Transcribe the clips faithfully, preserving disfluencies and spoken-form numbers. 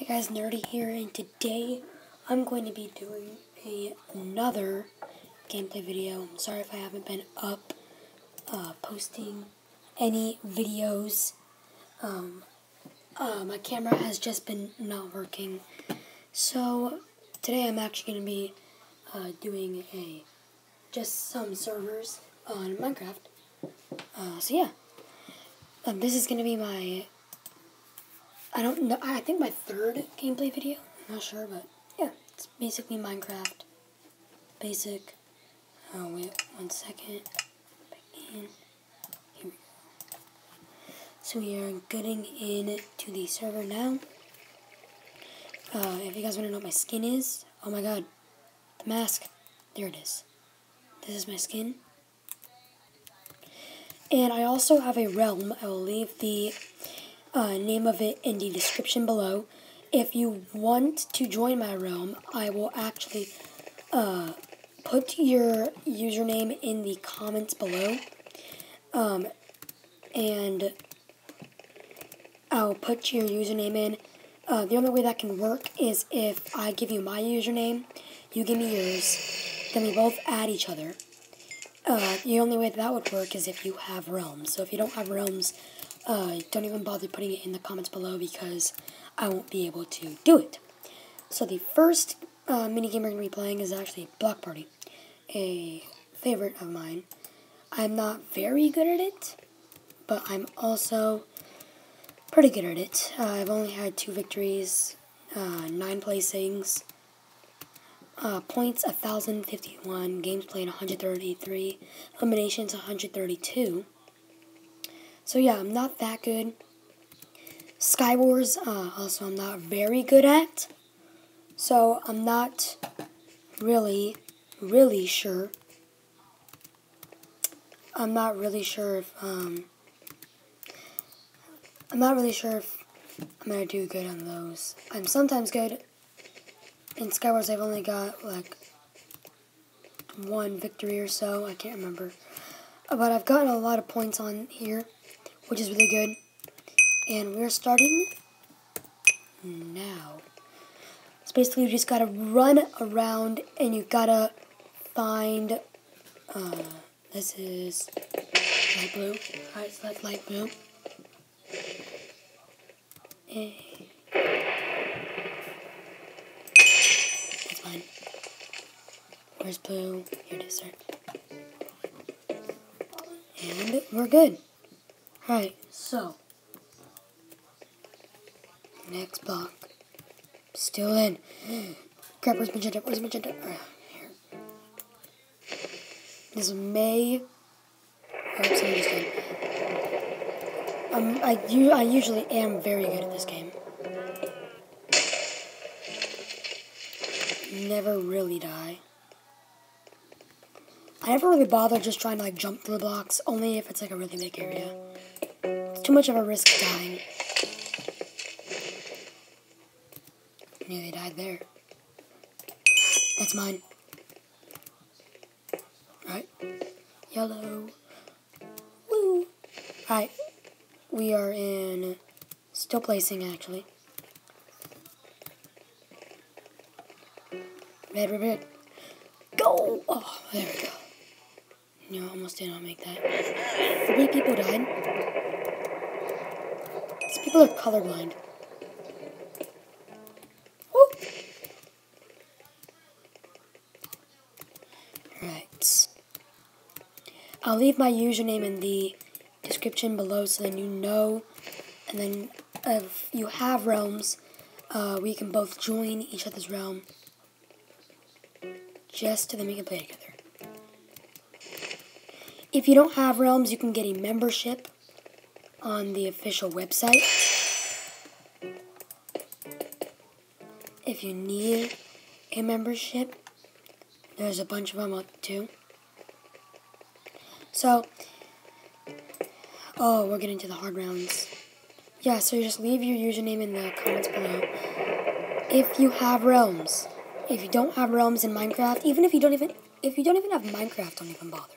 guys, Nerdy here, and today I'm going to be doing a, another gameplay video. I'm sorry if I haven't been up uh, posting any videos. Um, uh, my camera has just been not working. So today I'm actually going to be uh, doing a just some servers on Minecraft. Uh, so yeah, um, this is going to be my I don't know, I think my third gameplay video, I'm not sure, but yeah, it's basically Minecraft, basic. Oh wait, one second, back in, here we go. So we are getting in to the server now. Uh, if you guys want to know what my skin is, oh my god, the mask, there it is. This is my skin. And I also have a realm. I will leave the Uh, name of it in the description below. If you want to join my realm, I will actually uh, put your username in the comments below. Um, and I'll put your username in. Uh, the only way that can work is if I give you my username, you give me yours, then we both add each other. Uh, the only way that would work is if you have realms. So if you don't have realms, Uh, don't even bother putting it in the comments below because I won't be able to do it. So the first uh, minigame we're going to be playing is actually Block Party, a favorite of mine. I'm not very good at it, but I'm also pretty good at it. Uh, I've only had two victories, uh, nine placings, uh, points one thousand fifty-one, games played one hundred thirty-three, eliminations one hundred thirty-two. So yeah, I'm not that good. Skywars, uh, also I'm not very good at. So I'm not really, really sure. I'm not really sure if, um, I'm not really sure if I'm going to do good on those. I'm sometimes good. In Skywars I've only got like one victory or so. I can't remember. But I've gotten a lot of points on here, which is really good. And we're starting now. So basically you just gotta run around and you gotta find, uh, this is light blue. Alright, so that's light blue. And that's fine. Where's blue? Here it is, sir. And we're good. Alright, so next block. Still in. Crap, where's magenta? Where's magenta? Uh, here. This May. Oops, I'm just kidding. Um, I, I usually am very good at this game. Never really die. I never really bother just trying to like jump through the blocks, only if it's like a really big area. It's too much of a risk dying. Nearly died there. That's mine. Alright. Yellow. Woo! Alright. We are in... Still placing, actually. Red, red, red. Go! Oh, there we go. No, almost did not make that. Three people died. These people are colorblind. Woo! Right. I'll leave my username in the description below so then you know. And then if you have realms, uh, we can both join each other's realm. Just so then we can play together. If you don't have realms, you can get a membership on the official website. If you need a membership, there's a bunch of them up too. So, oh, we're getting to the hard rounds. Yeah, so you just leave your username in the comments below. If you have realms. If you don't have realms in Minecraft, even if you don't even if you don't even have Minecraft, don't even bother.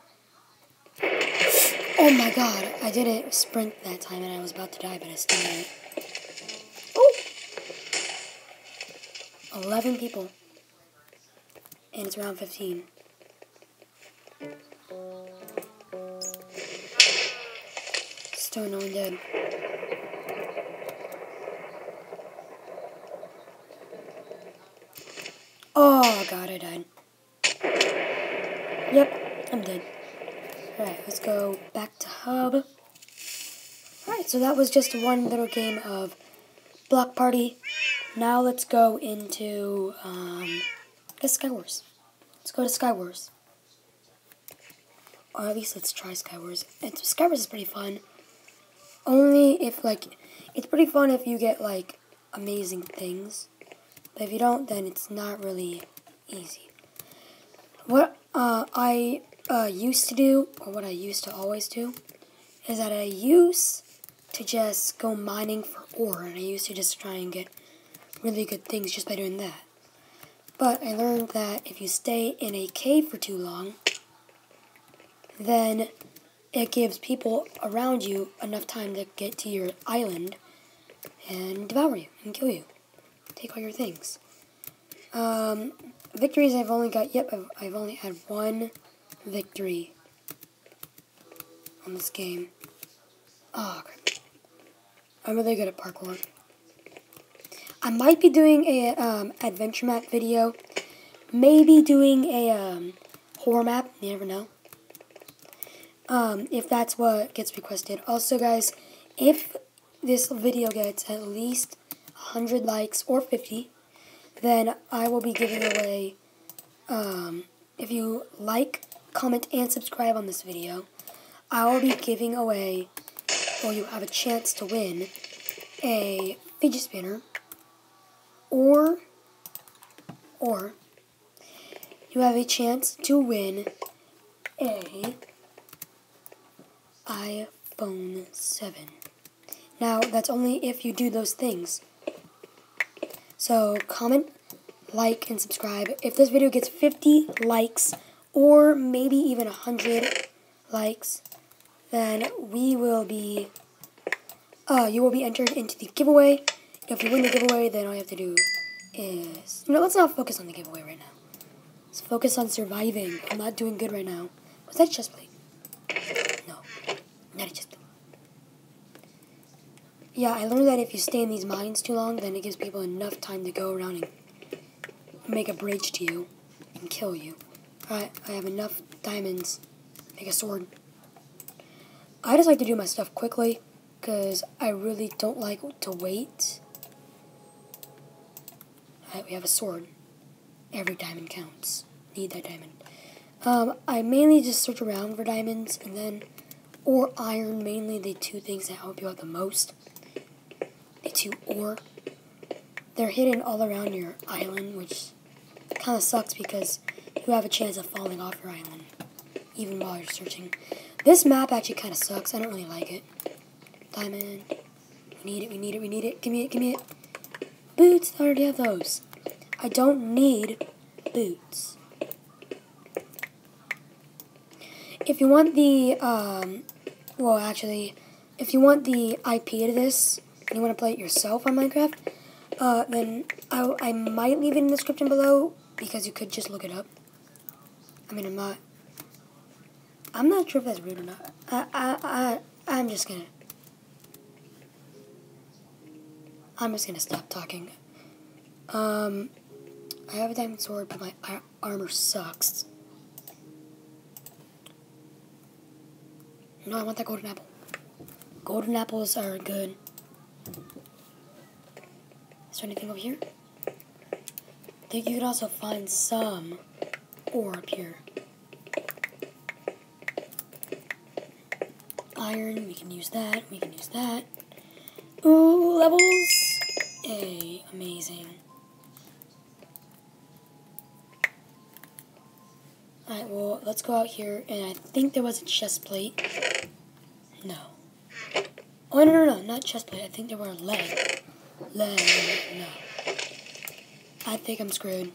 Oh my god, I didn't sprint that time and I was about to die, but I still did it. Oh! eleven people. And it's round fifteen. Still no one dead. Oh god, I died. Yep, I'm dead. Alright, let's go back to hub. Alright, so that was just one little game of Block Party. Now let's go into, um, I guess Skywars. Let's go to Skywars. Or at least let's try Skywars. It's, Skywars is pretty fun. Only if, like, it's pretty fun if you get, like, amazing things. But if you don't, then it's not really easy. What uh, I uh, used to do, or what I used to always do, is that I used to just go mining for ore. And I used to just try and get really good things just by doing that. But I learned that if you stay in a cave for too long, then it gives people around you enough time to get to your island and devour you and kill you. Take all your things. Um, victories I've only got, yep, I've, I've only had one victory on this game. Oh, crap. I'm really good at parkour. I might be doing a um, adventure map video. Maybe doing a um, horror map. You never know. Um, if that's what gets requested. Also, guys, if this video gets at least one hundred likes or fifty, then I will be giving away, um, if you like, comment, and subscribe on this video, I will be giving away, or you have a chance to win, a fidget spinner, or, or, you have a chance to win a iPhone seven. Now, that's only if you do those things. So, comment, like, and subscribe. If this video gets fifty likes, or maybe even one hundred likes, then we will be, uh, you will be entered into the giveaway. If you win the giveaway, then all you have to do is, you know, let's not focus on the giveaway right now. Let's focus on surviving. I'm not doing good right now. Was that chest plate? No, not a chest plate. Yeah, I learned that if you stay in these mines too long, then it gives people enough time to go around and make a bridge to you and kill you. Alright, I have enough diamonds. Make a sword. I just like to do my stuff quickly, because I really don't like to wait. Alright, we have a sword. Every diamond counts. Need that diamond. Um, I mainly just search around for diamonds, and then, or iron, mainly the two things that help you out the most. The two ore. They're hidden all around your island, which kind of sucks because you have a chance of falling off your island, even while you're searching. This map actually kind of sucks. I don't really like it. Diamond. We need it, we need it, we need it. Give me it, give me it. Boots, I already have those. I don't need boots. If you want the, um, well, actually, if you want the I P to this, and you want to play it yourself on Minecraft, uh, then I, I might leave it in the description below, because you could just look it up. I mean, I'm not, I'm not sure if that's rude or not. I, I, I, I'm just gonna, I'm just gonna stop talking. Um, I have a diamond sword, but my armor sucks. No, I want that golden apple. Golden apples are good. Is there anything over here? I think you can also find some ore up here. Iron, we can use that, we can use that. Ooh, levels! Hey, amazing. Alright, well, let's go out here, and I think there was a chest plate. No. Oh, no, no, no, not chest plate. I think there were lead. Lead, no. I think I'm screwed.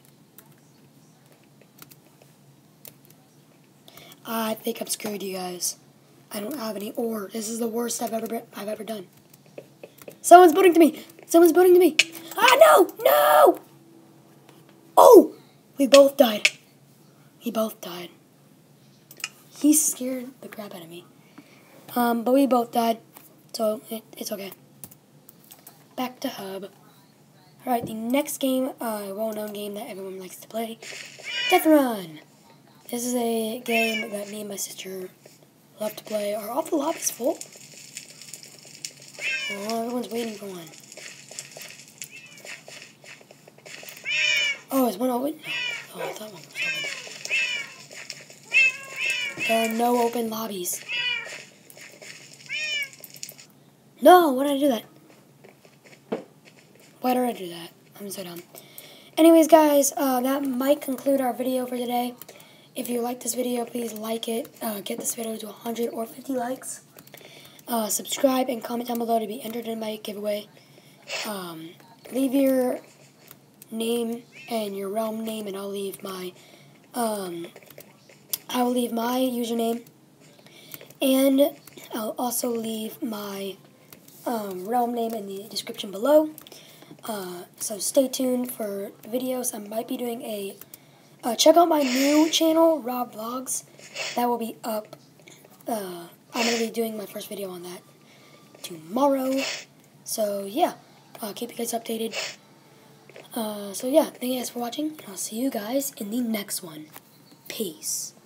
I think I'm screwed, you guys. I don't have any ore. This is the worst I've ever been, I've ever done. Someone's booting to me. Someone's booting to me. Ah, no, no! Oh! We both died. We both died. He scared the crap out of me. Um, but we both died. So, it, it's okay. Back to Hub. Alright, the next game, a uh, well-known game that everyone likes to play. Death Run! This is a game that me and my sister love to play. Are all the lobbies full? Oh, everyone's waiting for one. Oh, is one open? No. Oh, I thought one was open. There are no open lobbies. No, why did I do that? Why did I do that? I'm so dumb. Anyways, guys, uh, that might conclude our video for today. If you like this video, please like it. Uh, get this video to one hundred or fifty likes. Uh, subscribe and comment down below to be entered in my giveaway. Um, leave your name and your realm name, and I'll leave my um, I will leave my username, and I'll also leave my um, realm name in the description below. Uh, so stay tuned for videos. I might be doing a uh, check out my new channel, Rob Vlogs. That will be up. Uh, I'm gonna be doing my first video on that tomorrow. So yeah, uh, keep you guys updated. Uh, so yeah, thank you guys for watching, and I'll see you guys in the next one. Peace.